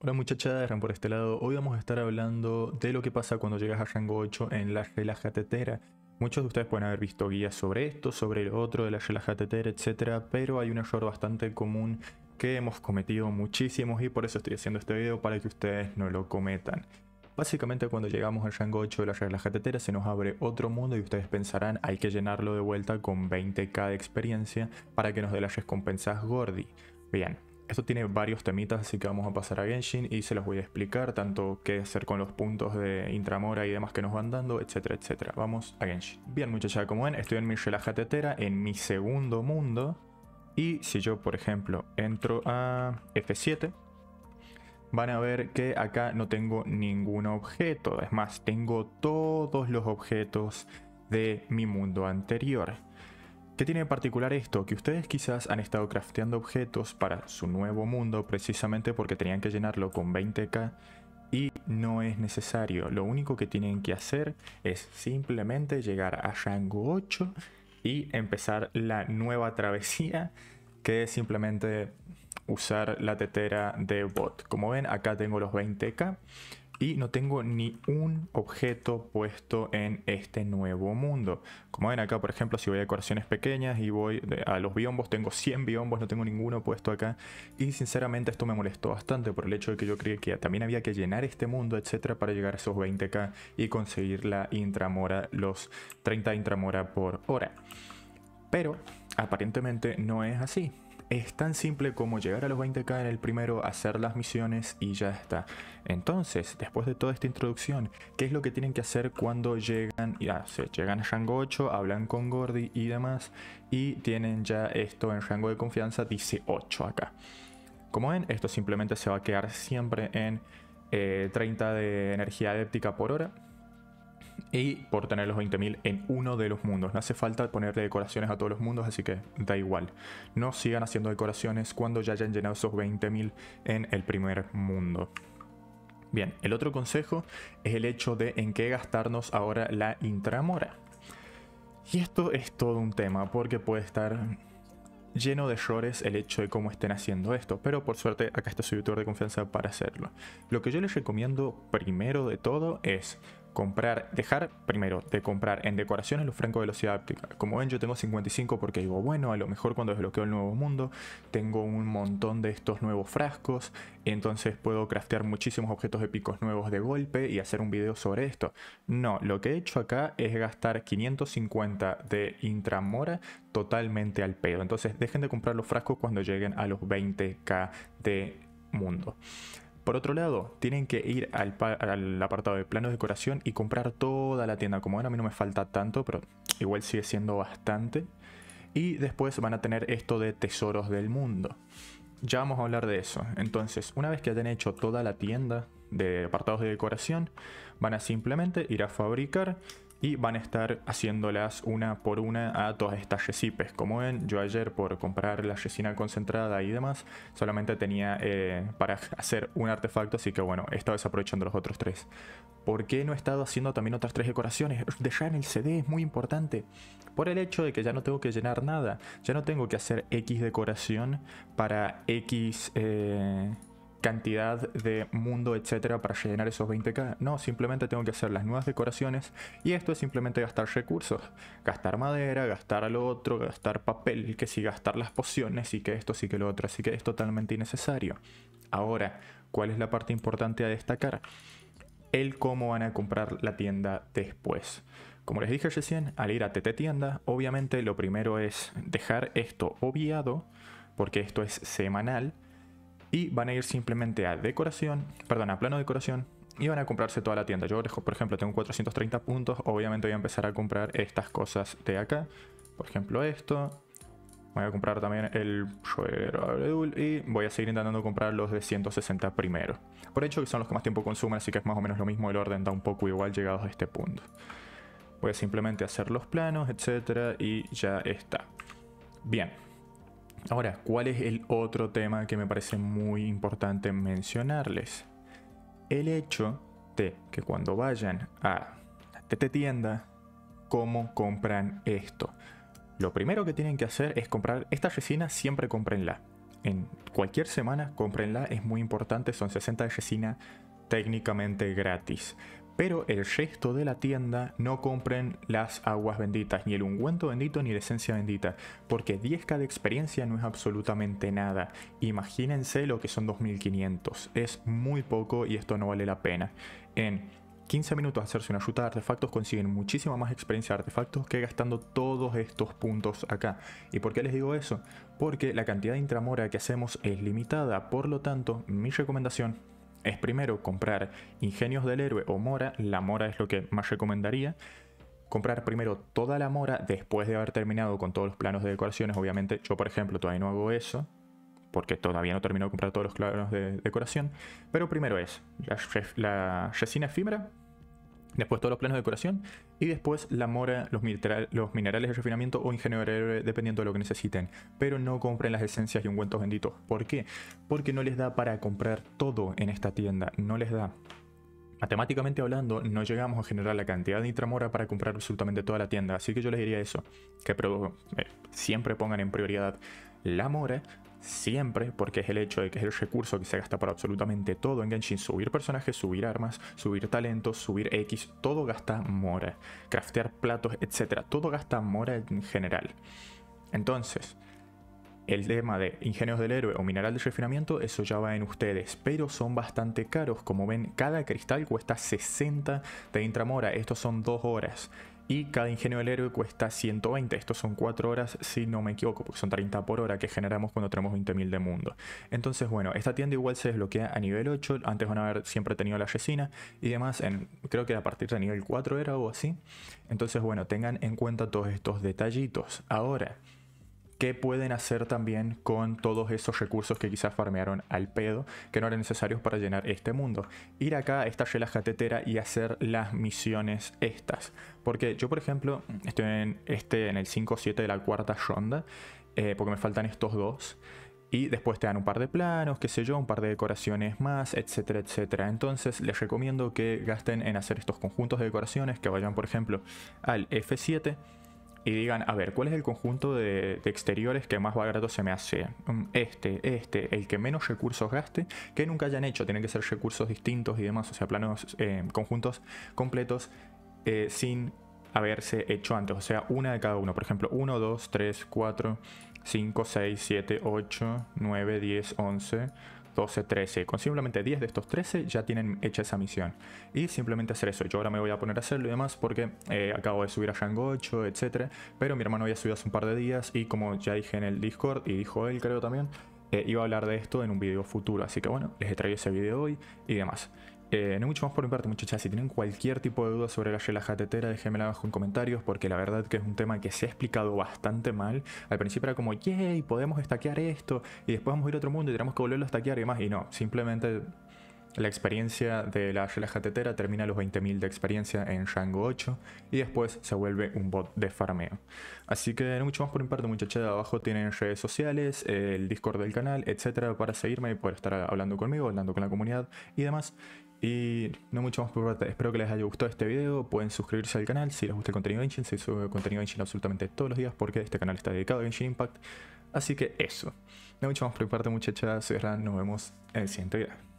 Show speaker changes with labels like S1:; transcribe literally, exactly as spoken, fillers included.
S1: Hola muchachas, Ran por este lado. Hoy vamos a estar hablando de lo que pasa cuando llegas a rango ocho en la relaja tetera. Muchos de ustedes pueden haber visto guías sobre esto, sobre el otro de la relaja tetera, etcétera, pero hay un error bastante común que hemos cometido muchísimos y por eso estoy haciendo este video para que ustedes no lo cometan. Básicamente cuando llegamos al rango ocho de la relaja tetera se nos abre otro mundo y ustedes pensarán hay que llenarlo de vuelta con veinte k de experiencia para que nos dé las recompensas Gordy. Bien. Esto tiene varios temitas, así que vamos a pasar a Genshin y se los voy a explicar, tanto qué hacer con los puntos de Intramora y demás que nos van dando, etcétera, etcétera. Vamos a Genshin. Bien muchachas, como ven, estoy en mi relaja tetera, en mi segundo mundo. Y si yo, por ejemplo, entro a F siete, van a ver que acá no tengo ningún objeto. Es más, tengo todos los objetos de mi mundo anterior. ¿Qué tiene de particular esto? Que ustedes quizás han estado crafteando objetos para su nuevo mundo precisamente porque tenían que llenarlo con veinte k y no es necesario. Lo único que tienen que hacer es simplemente llegar a rango ocho y empezar la nueva travesía, que es simplemente usar la tetera de bot. Como ven, acá tengo los veinte k. Y no tengo ni un objeto puesto en este nuevo mundo. Como ven acá, por ejemplo, si voy a decoraciones pequeñas y voy a los biombos, tengo cien biombos, no tengo ninguno puesto acá. Y sinceramente esto me molestó bastante por el hecho de que yo creí que también había que llenar este mundo, etcétera, para llegar a esos veinte k y conseguir la intramora, los treinta intramora por hora. Pero aparentemente no es así. Es tan simple como llegar a los veinte k en el primero, hacer las misiones y ya está. Entonces, después de toda esta introducción, ¿qué es lo que tienen que hacer cuando llegan? Ya, se llegan a rango ocho, hablan con Gordy y demás, y tienen ya esto en rango de confianza, dice ocho acá. Como ven, esto simplemente se va a quedar siempre en eh, treinta de energía adéptica por hora. Y por tener los veinte mil en uno de los mundos. No hace falta ponerle decoraciones a todos los mundos, así que da igual. No sigan haciendo decoraciones cuando ya hayan llenado esos veinte mil en el primer mundo. Bien, el otro consejo es el hecho de en qué gastarnos ahora la intramora. Y esto es todo un tema, porque puede estar lleno de errores el hecho de cómo estén haciendo esto, pero por suerte acá está su youtuber de confianza para hacerlo. Lo que yo les recomiendo primero de todo es comprar, dejar primero de comprar en decoraciones los francos de velocidad óptica. Como ven, yo tengo cincuenta y cinco porque digo, bueno, a lo mejor cuando desbloqueo el nuevo mundo tengo un montón de estos nuevos frascos y entonces puedo craftear muchísimos objetos épicos nuevos de golpe y hacer un video sobre esto. No, lo que he hecho acá es gastar quinientos cincuenta de intramora totalmente al pedo. Entonces dejen de comprar los frascos cuando lleguen a los veinte k de mundo. Por otro lado, tienen que ir al, al apartado de planos de decoración y comprar toda la tienda. Como ven, a mí no me falta tanto, pero igual sigue siendo bastante. Y después van a tener esto de tesoros del mundo. Ya vamos a hablar de eso. Entonces, una vez que hayan hecho toda la tienda de apartados de decoración, van a simplemente ir a fabricar y van a estar haciéndolas una por una a todas estas recipes. Como ven, yo ayer por comprar la resina concentrada y demás, solamente tenía eh, para hacer un artefacto, así que bueno, he estado desaprovechando los otros tres. ¿Por qué no he estado haciendo también otras tres decoraciones? Dejar en el C D es muy importante. Por el hecho de que ya no tengo que llenar nada, ya no tengo que hacer X decoración para X... Eh, cantidad de mundo, etcétera, para llenar esos veinte k. No, simplemente tengo que hacer las nuevas decoraciones y esto es simplemente gastar recursos, gastar madera, gastar lo otro, gastar papel, que sí, gastar las pociones y que esto sí que lo otro, así que es totalmente innecesario. Ahora, ¿cuál es la parte importante a destacar? El cómo van a comprar la tienda después. Como les dije recién, al ir a T T Tienda, obviamente lo primero es dejar esto obviado, porque esto es semanal. Y van a ir simplemente a decoración, perdón, a plano de decoración y van a comprarse toda la tienda. Yo, por ejemplo, tengo cuatrocientos treinta puntos, obviamente voy a empezar a comprar estas cosas de acá. Por ejemplo, esto. Voy a comprar también el suero y voy a seguir intentando comprar los de ciento sesenta primero. Por hecho que son los que más tiempo consumen, así que es más o menos lo mismo, el orden da un poco igual llegados a este punto. Voy a simplemente hacer los planos, etcétera, y ya está. Bien. Ahora, ¿cuál es el otro tema que me parece muy importante mencionarles? El hecho de que cuando vayan a la T T Tienda, ¿cómo compran esto? Lo primero que tienen que hacer es comprar esta resina, siempre cómprenla. en cualquier semana, cómprenla, es muy importante, son sesenta de resina técnicamente gratis. Pero el resto de la tienda no compren las aguas benditas, ni el ungüento bendito ni la esencia bendita, porque diez K de experiencia no es absolutamente nada. Imagínense lo que son dos mil quinientos, es muy poco y esto no vale la pena. En quince minutos hacerse una ruta de artefactos consiguen muchísima más experiencia de artefactos que gastando todos estos puntos acá. ¿Y por qué les digo eso? Porque la cantidad de intramora que hacemos es limitada, por lo tanto, mi recomendación es primero comprar Ingenios del Héroe o Mora. La Mora es lo que más recomendaría. Comprar primero toda la Mora después de haber terminado con todos los planos de decoraciones. Obviamente yo, por ejemplo, todavía no hago eso, porque todavía no termino de comprar todos los planos de decoración. Pero primero es la, la resina efímera, después todos los planos de decoración y después la mora, los, los minerales de refinamiento o ingenio del héroe, dependiendo de lo que necesiten. Pero no compren las esencias y ungüentos benditos. ¿Por qué? Porque no les da para comprar todo en esta tienda. No les da. Matemáticamente hablando, no llegamos a generar la cantidad de intramora para comprar absolutamente toda la tienda. Así que yo les diría eso, que eh, siempre pongan en prioridad la mora. Siempre, porque es el hecho de que es el recurso que se gasta para absolutamente todo en Genshin. Subir personajes, subir armas, subir talentos, subir X, todo gasta mora. Craftear platos, etcétera. Todo gasta mora en general. Entonces, el tema de Ingenios del Héroe o Mineral de Refinamiento, eso ya va en ustedes, pero son bastante caros. Como ven, cada cristal cuesta sesenta de intramora, estos son dos horas. Y cada Ingenio del Héroe cuesta ciento veinte, estos son cuatro horas si no me equivoco, porque son treinta por hora que generamos cuando tenemos veinte mil de mundo. Entonces bueno, esta tienda igual se desbloquea a nivel ocho, antes van a haber siempre tenido la resina y demás, en, creo que a partir de nivel cuatro era o así. Entonces bueno, tengan en cuenta todos estos detallitos. Ahora, ¿qué pueden hacer también con todos esos recursos que quizás farmearon al pedo, que no eran necesarios para llenar este mundo? Ir acá a esta relaja tetera y hacer las misiones estas. Porque yo, por ejemplo, estoy en, este, en el cinco siete de la cuarta ronda, eh, porque me faltan estos dos. Y después te dan un par de planos, qué sé yo, un par de decoraciones más, etcétera, etcétera. Entonces les recomiendo que gasten en hacer estos conjuntos de decoraciones, que vayan, por ejemplo, al F siete. Y digan, a ver, ¿cuál es el conjunto de, de exteriores que más barato se me hace? Este, este, el que menos recursos gaste, que nunca hayan hecho. Tienen que ser recursos distintos y demás, o sea, planos, eh, conjuntos completos eh, sin haberse hecho antes. O sea, una de cada uno. Por ejemplo, uno, dos, tres, cuatro, cinco, seis, siete, ocho, nueve, diez, once... doce, trece, con simplemente diez de estos trece ya tienen hecha esa misión. Y simplemente hacer eso. Yo ahora me voy a poner a hacerlo y demás porque eh, acabo de subir a rango ocho, etcétera. Pero mi hermano había subido hace un par de días y como ya dije en el Discord, y dijo él creo también, eh, iba a hablar de esto en un video futuro. Así que bueno, les he traído ese video hoy y demás. Eh, no mucho más por mi parte, muchachas. Si tienen cualquier tipo de duda sobre la relaja tetera, déjenmela abajo en comentarios, porque la verdad que es un tema que se ha explicado bastante mal. Al principio era como, yay, podemos stackear esto, y después vamos a ir a otro mundo y tenemos que volverlo a stackear y demás. Y no, simplemente la experiencia de la relaja tetera termina a los veinte mil de experiencia en rango ocho, y después se vuelve un bot de farmeo. Así que no mucho más por mi parte, muchachas. Abajo tienen redes sociales, el Discord del canal, etcétera, para seguirme y poder estar hablando conmigo, hablando con la comunidad y demás. Y no mucho más por mi parte, espero que les haya gustado este video. Pueden suscribirse al canal si les gusta el contenido de Genshin. Se sube contenido de Genshin absolutamente todos los días porque este canal está dedicado a Genshin Impact. Así que eso, no mucho más por mi parte, muchachas. Soy Ran, nos vemos en el siguiente video.